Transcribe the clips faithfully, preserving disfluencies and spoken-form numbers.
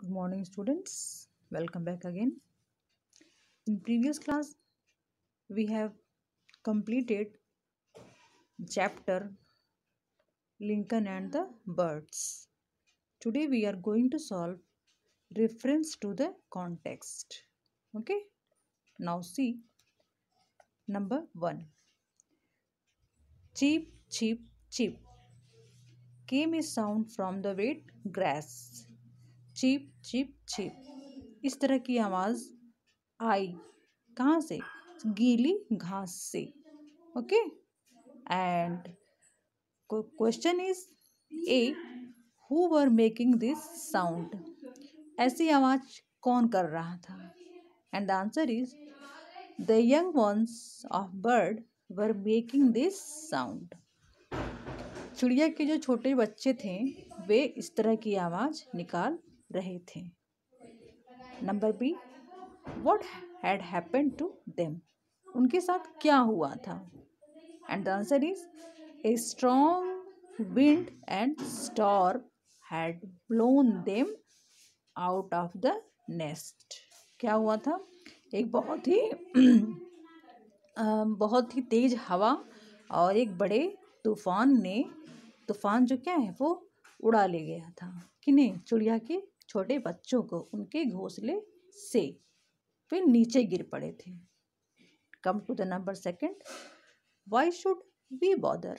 Good morning, students. Welcome back again. In previous class, we have completed chapter Lincoln and the Birds. Today, we are going to solve reference to the context. Okay. Now, see number one. Cheep, cheep, cheep. Came a sound from the wet grass. Cheep, cheep, cheep. इस तरह की आवाज आई कहाँ से? गीली घास से. Okay. And question is a who were making this sound. ऐसी आवाज कौन कर रहा था? And the answer is the young ones of bird were making this sound. चिड़िया के जो छोटे बच्चे थे वे इस तरह की आवाज निकाल रहे थे. Number B, what had happened to them. उनके साथ क्या हुआ था? And the answer is a strong wind and storm had blown them out of the nest. क्या हुआ था? एक बहुत ही बहुत ही तेज हवा और एक बड़े तूफान ने तूफान जो क्या है वो उड़ा ले गया था. किन्हें? चिड़िया के छोटे बच्चों को उनके घोंसले से. वे नीचे गिर पड़े थे. Come to the number second. Why should we bother.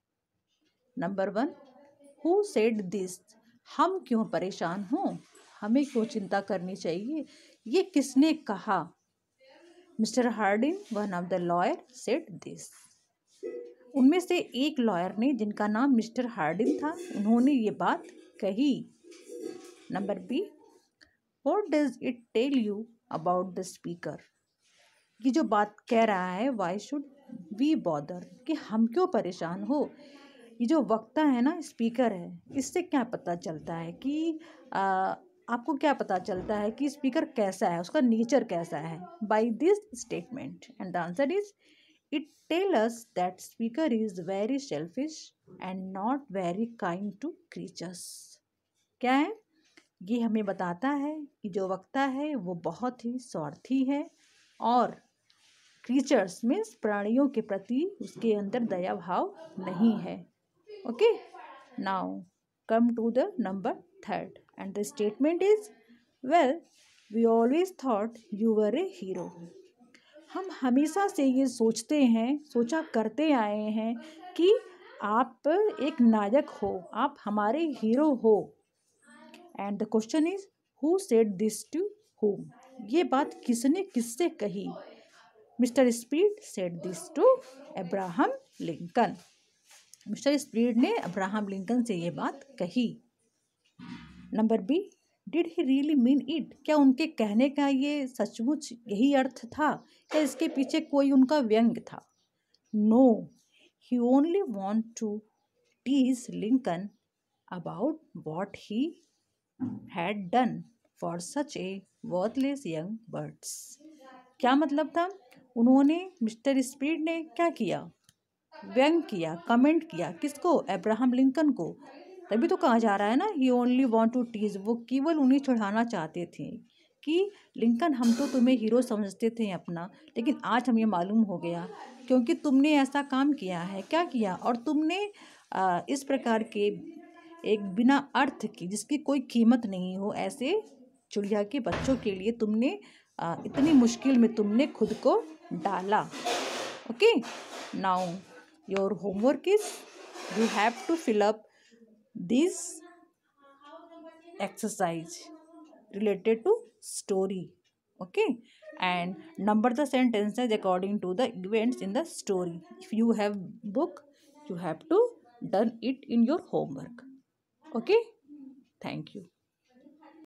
Number one, who said this. हम क्यों परेशान हों? हमें क्यों चिंता करनी चाहिए? ये किसने कहा? Mister Hardin, one of the lawyer, said this. उनमें से एक लॉयर ने जिनका नाम मिस्टर हार्डिन था उन्होंने ये बात कही. Number B, what does it tell you about the speaker. ये जो बात कह रहा है व्हाई शुड वी बॉदर कि हम क्यों परेशान हो. ये जो वक्ता है ना, स्पीकर है, इससे क्या पता चलता है कि आ, आपको क्या पता चलता है कि स्पीकर कैसा है, उसका नेचर कैसा है? By this statement. And the answer is it tell us that speaker is very selfish and not very kind to creatures. क्या है? ये हमें बताता है कि जो वक्ता है वो बहुत ही स्वार्थी है और क्रीचर्स मीन्स प्राणियों के प्रति उसके अंदर दया भाव नहीं है. Okay. Now come to the number third and the statement is well we always thought you were a hero. हम हमेशा से ये सोचते हैं, सोचा करते आए हैं कि आप एक नायक हो, आप हमारे हीरो हो. And the question is who said this to whom. ये बात किसने किससे कही? Mister Speed said this to Abraham Lincoln. Mister Speed ने अब्राहम लिंकन से ये बात कही. Number B, did he really mean it. क्या उनके कहने का ये सचमुच यही अर्थ था? क्या इसके पीछे कोई उनका व्यंग था? No, he only want to tease Lincoln about what he had done for such a worthless young birds. क्या मतलब था? उन्होंने मिस्टर स्पीड ने क्या किया? व्यंग किया, कमेंट किया. किसको? अब्राहम लिंकन को. तभी तो कहा जा रहा है ना he only want to tease. वो केवल उन्हें चढ़ाना चाहते थे कि लिंकन हम तो तुम्हें हीरो समझते थे अपना, लेकिन आज हमें मालूम हो गया क्योंकि तुमने ऐसा काम किया है. क्या किया? और तुमने आ, इस प्रकार के एक बिना अर्थ की, जिसकी कोई कीमत नहीं हो, ऐसे चिड़िया के बच्चों के लिए तुमने आ, इतनी मुश्किल में तुमने खुद को डाला. Okay. Now your homework is you have to fill up this exercise related to story. Okay. And number the sentences according to the events in the story. If you have book, you have to done it in your homework. Okay. Thank you.